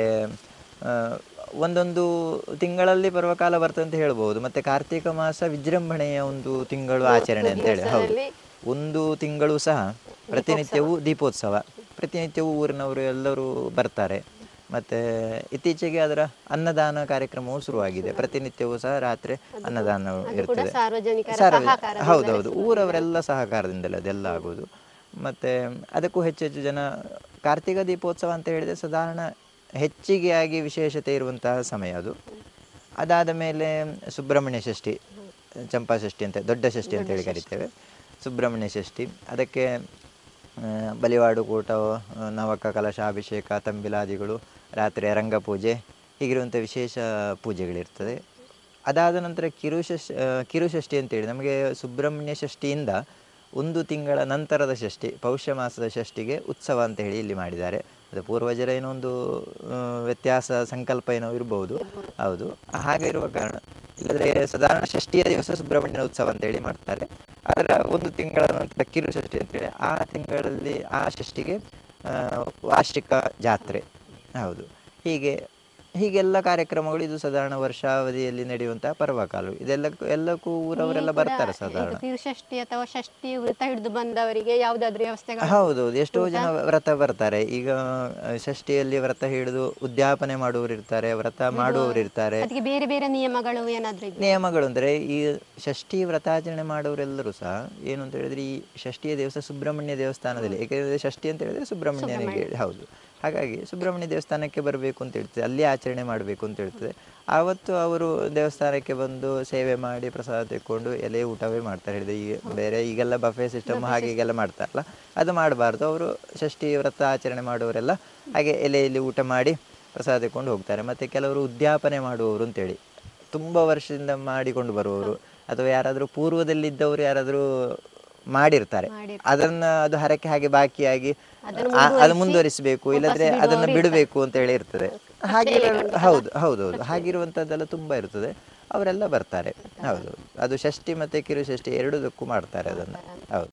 A: ಒಂದೊಂದು ತಿಂಗಳಲ್ಲಿ ಪರ್ವಕಾಲ ಬರ್ತದೆ ಅಂತ ಹೇಳ್ಬೋದು. ಮತ್ತು ಕಾರ್ತಿಕ ಮಾಸ ವಿಜೃಂಭಣೆಯ ಒಂದು ತಿಂಗಳು ಆಚರಣೆ ಅಂತೇಳಿ. ಹೌದು, ಒಂದು ತಿಂಗಳು ಸಹ ಪ್ರತಿನಿತ್ಯವೂ ದೀಪೋತ್ಸವ, ಪ್ರತಿನಿತ್ಯವೂ ಊರಿನವರು ಎಲ್ಲರೂ ಬರ್ತಾರೆ. ಮತ್ತು ಇತ್ತೀಚೆಗೆ ಅದರ ಅನ್ನದಾನ ಕಾರ್ಯಕ್ರಮವೂ ಶುರುವಾಗಿದೆ. ಪ್ರತಿನಿತ್ಯವೂ ಸಹ ರಾತ್ರಿ ಅನ್ನದಾನ ಇರ್ತದೆ. ಸಾರ್ವಜನಿಕ ಹೌದೌದು ಊರವರೆಲ್ಲ ಸಹಕಾರದಿಂದಲೇ ಅದೆಲ್ಲ ಆಗೋದು. ಮತ್ತು ಅದಕ್ಕೂ ಹೆಚ್ಚು ಹೆಚ್ಚು ಜನ ಕಾರ್ತಿಕ ದೀಪೋತ್ಸವ ಅಂತ ಹೇಳಿದರೆ ಸಾಧಾರಣ ಹೆಚ್ಚಿಗೆ ಆಗಿ ವಿಶೇಷತೆ ಇರುವಂತಹ ಸಮಯ ಅದು. ಅದಾದ ಮೇಲೆ ಸುಬ್ರಹ್ಮಣ್ಯ ಷಷ್ಠಿ, ಚಂಪಾ ಷಷ್ಠಿ ಅಂತ ದೊಡ್ಡ ಷಷ್ಠಿ ಅಂತೇಳಿ ಕರಿತೇವೆ. ಸುಬ್ರಹ್ಮಣ್ಯ ಷಷ್ಠಿ ಅದಕ್ಕೆ ಬಲಿವಾಡು ಕೂಟ, ನವಕ ಕಲಶಾಭಿಷೇಕ, ತಂಬಿಲಾದಿಗಳು, ರಾತ್ರಿ ರಂಗಪೂಜೆ ಹೀಗಿರುವಂಥ ವಿಶೇಷ ಪೂಜೆಗಳಿರ್ತದೆ. ಅದಾದ ನಂತರ ಕಿರುಷಷ್ ಕಿರುಷಷ್ಠಿ ಅಂತೇಳಿ ನಮಗೆ ಸುಬ್ರಹ್ಮಣ್ಯ ಷಷ್ಠಿಯಿಂದ ಒಂದು ತಿಂಗಳ ನಂತರದ ಷಷ್ಠಿ, ಪೌಷ್ಯ ಮಾಸದ ಷಷ್ಠಿಗೆ ಉತ್ಸವ ಅಂತ ಹೇಳಿ ಇಲ್ಲಿ ಮಾಡಿದ್ದಾರೆ. ಅದು ಪೂರ್ವಜರ ಏನೋ ಒಂದು ವ್ಯತ್ಯಾಸ ಸಂಕಲ್ಪ ಏನೋ ಇರ್ಬೋದು. ಹೌದು, ಹಾಗೆ ಇರುವ ಕಾರಣ ಇಲ್ಲದ್ರೆ ಸಾಧಾರಣ ಷಷ್ಠಿಯ ದಿವಸ ಸುಬ್ರಹ್ಮಣ್ಯನ ಉತ್ಸವ ಅಂತೇಳಿ ಮಾಡ್ತಾರೆ. ಅದರ ಒಂದು ತಿಂಗಳ ನಂತರ ಕಿರು ಷಷ್ಠಿ ಅಂತೇಳಿ ಆ ತಿಂಗಳಲ್ಲಿ ಆ ಷಷ್ಠಿಗೆ ವಾರ್ಷಿಕ ಜಾತ್ರೆ. ಹೌದು, ಹೀಗೆ ಹೀಗೆಲ್ಲ ಕಾರ್ಯಕ್ರಮಗಳು. ಇದು ಸಾಧಾರಣ ವರ್ಷಾವಧಿಯಲ್ಲಿ ನಡೆಯುವಂತಹ ಪರ್ವಕಾಲ. ಇದೆಲ್ಲಕ್ಕೂ ಎಲ್ಲಕ್ಕೂ ಊರವರೆಲ್ಲ ಬರ್ತಾರೆ ಸಾಧಾರಣ.
B: ಷಷ್ಠಿ ಅಥವಾ ಷಷ್ಠಿ ವ್ರತ ಹಿಡಿದು ಬಂದವರಿಗೆ ಯಾವುದಾದ್ರೂ ವ್ಯವಸ್ಥೆ?
A: ಹೌದೌದು, ಎಷ್ಟೋ ಜನ ವ್ರತ ಬರ್ತಾರೆ. ಈಗ ಷಷ್ಠಿಯಲ್ಲಿ ವ್ರತ ಹಿಡಿದು ಉದ್ಯಾಪನೆ ಮಾಡುವವರು ಇರ್ತಾರೆ, ವ್ರತ ಮಾಡುವವರು ಇರ್ತಾರೆ.
B: ಅದಕ್ಕೆ ಬೇರೆ ಬೇರೆ ನಿಯಮಗಳು ಏನಾದರೂ?
A: ನಿಯಮಗಳು ಅಂದರೆ ಈ ಷಷ್ಠಿ ವ್ರತಾಚರಣೆ ಮಾಡುವವರೆಲ್ಲರೂ ಸಹ ಏನು ಅಂತ ಹೇಳಿದ್ರೆ ಈ ಷಷ್ಠಿಯ ದಿವಸ ಸುಬ್ರಹ್ಮಣ್ಯ ದೇವಸ್ಥಾನದಲ್ಲಿ, ಏಕೆಂದರೆ ಷಷ್ಠಿ ಅಂತ ಹೇಳಿದ್ರೆ ಸುಬ್ರಹ್ಮಣ್ಯನಿಗೆ, ಹೌದು, ಹಾಗಾಗಿ ಸುಬ್ರಹ್ಮಣ್ಯ ದೇವಸ್ಥಾನಕ್ಕೆ ಬರಬೇಕು ಅಂತ ಹೇಳ್ತದೆ, ಅಲ್ಲಿ ಆಚರಣೆ ಮಾಡಬೇಕು ಅಂತ ಹೇಳ್ತದೆ. ಆವತ್ತು ಅವರು ದೇವಸ್ಥಾನಕ್ಕೆ ಬಂದು ಸೇವೆ ಮಾಡಿ ಪ್ರಸಾದ ತೆಕ್ಕೊಂಡು ಎಲೆ ಊಟವೇ ಮಾಡ್ತಾರೆ. ಹೇಳಿದ್ರೆ ಈಗ ಬೇರೆ ಈಗೆಲ್ಲ ಬಫೆ ಸಿಸ್ಟಮ್ ಹಾಗೆ ಈಗೆಲ್ಲ ಮಾಡ್ತಾರಲ್ಲ, ಅದು ಮಾಡಬಾರ್ದು. ಅವರು ಷಷ್ಠಿ ವ್ರತ ಆಚರಣೆ ಮಾಡುವವರೆಲ್ಲ ಹಾಗೆ ಎಲೆಯಲ್ಲಿ ಊಟ ಮಾಡಿ ಪ್ರಸಾದ ತೆಕ್ಕೊಂಡು ಹೋಗ್ತಾರೆ. ಮತ್ತು ಕೆಲವರು ಉದ್ಯಾಪನೆ ಮಾಡುವವರು ಅಂತೇಳಿ ತುಂಬ ವರ್ಷದಿಂದ ಮಾಡಿಕೊಂಡು ಬರುವವರು, ಅಥವಾ ಯಾರಾದರೂ ಪೂರ್ವದಲ್ಲಿದ್ದವರು ಯಾರಾದರೂ ಮಾಡಿರ್ತಾರೆ, ಅದನ್ನ ಅದು ಹರಕೆ ಹಾಗೆ ಬಾಕಿಯಾಗಿ ಆ- ಅದು ಮುಂದುವರಿಸಬೇಕು, ಇಲ್ಲದ್ರೆ ಅದನ್ನ ಬಿಡಬೇಕು ಅಂತ ಹೇಳಿ ಇರ್ತದೆ. ಹಾಗೆ ಹೌದು ಹೌದೌದು ಹಾಗಿರುವಂತದ್ದೆಲ್ಲ ತುಂಬಾ ಇರ್ತದೆ. ಅವರೆಲ್ಲ ಬರ್ತಾರೆ. ಹೌದು, ಅದು ಷಷ್ಠಿ ಮತ್ತೆ ಕಿರು ಷಷ್ಠಿ ಎರಡಕ್ಕೂ ಮಾಡ್ತಾರೆ ಅದನ್ನ. ಹೌದು.